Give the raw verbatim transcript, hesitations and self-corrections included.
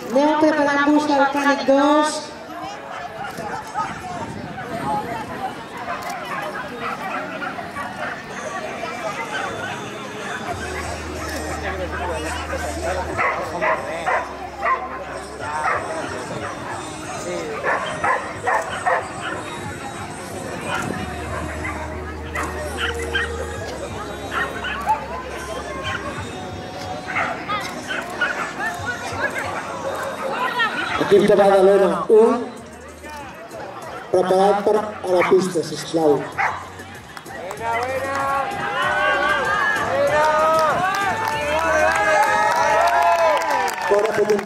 Aneu preparant-vos per al Cànic dos. Equip de Badalona un, preparat per a la pista, sisplau. Fora petit.